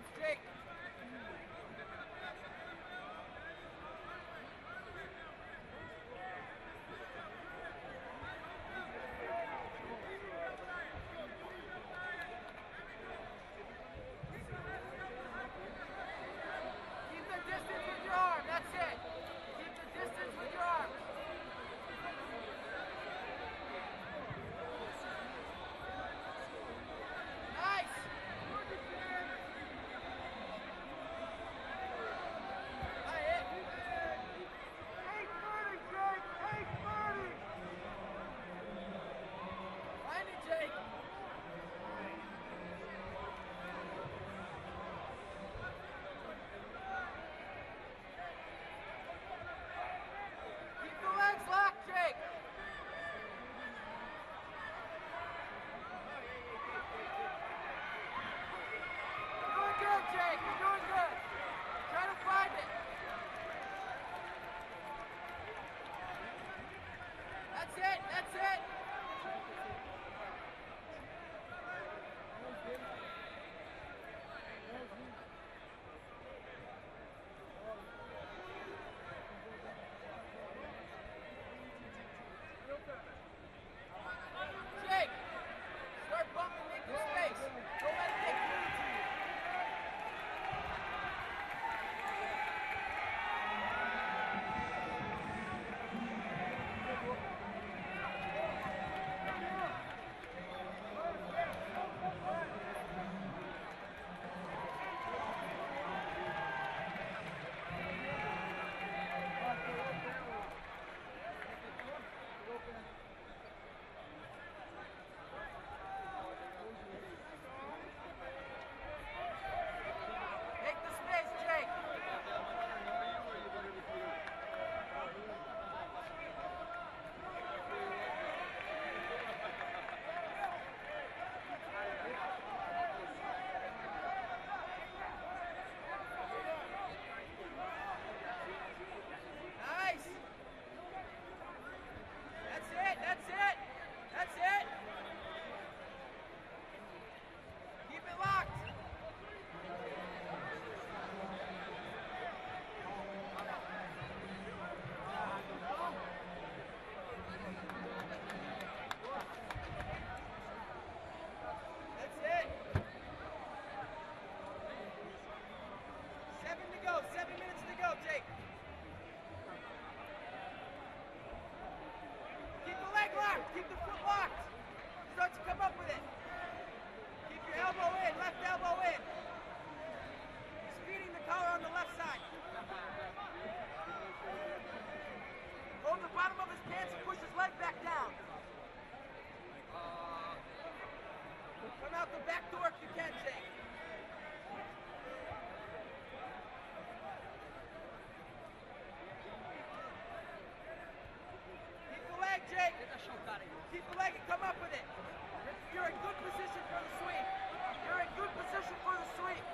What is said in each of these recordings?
times, Jake. Keep the distance with your arm. That's it. Keep the distance with your arms. Nice. Jake. Keep the legs locked, Jake. You're doing good, Jake. You're doing good. Try to find it. That's it. That's it. Jake, start bumping, make the space. Don't let it get through to you. Make the space, Jake. Nice. That's it. That's it. That's it. Keep it locked. That's it. 7 to go. 7 minutes to go, Jake. Keep the leg locked. Keep the foot locked. Start to come up with it. Keep your elbow in. Left elbow in. Speeding the collar on the left side. Hold the bottom of his pants and push his leg back down. Come out the back door if you can, Jake. Keep the leg, Jake. Keep the leg and come up with it. You're in good position for the sweep. You're in good position for the sweep.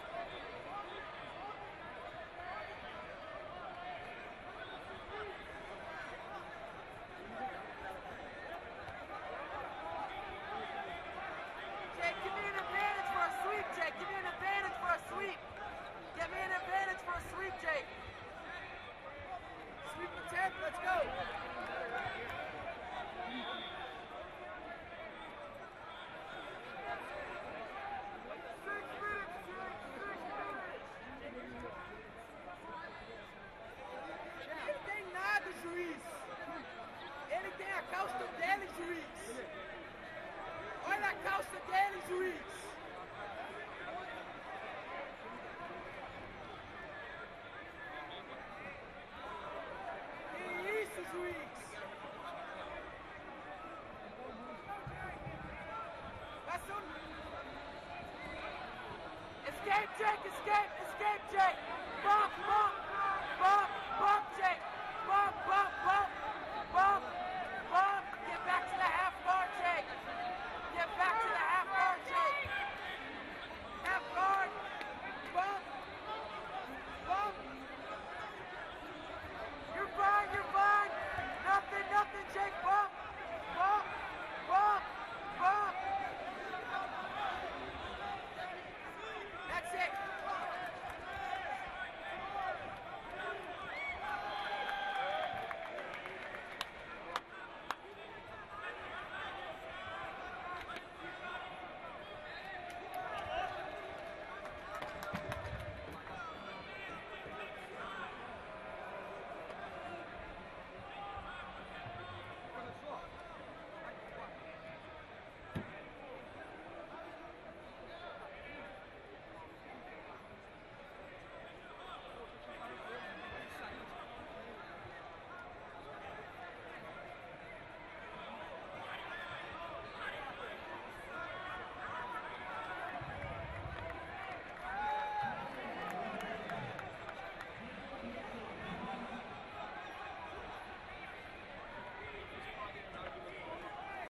Jake, give me an advantage for a sweep, Jake. Give me an advantage for a sweep. Give me an advantage for a sweep, Jake. Sweep the 10th, let's go. Ele tem nada, juiz. Ele tem a calça dele, juiz. Olha a calça dele, juiz. Que isso, juiz? Passou. Escape, Jake, escape, escape, Jake. Bump, bump, bump, bump, Jake. Bump, bump, bump, bump, bump. Get back to the half guard, Jake. Get back to the half